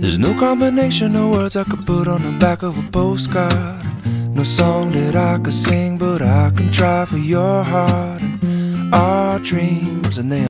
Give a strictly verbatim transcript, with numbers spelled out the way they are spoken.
There's no combination of words I could put on the back of a postcard. No song that I could sing, but I can try for your heart and our dreams, and they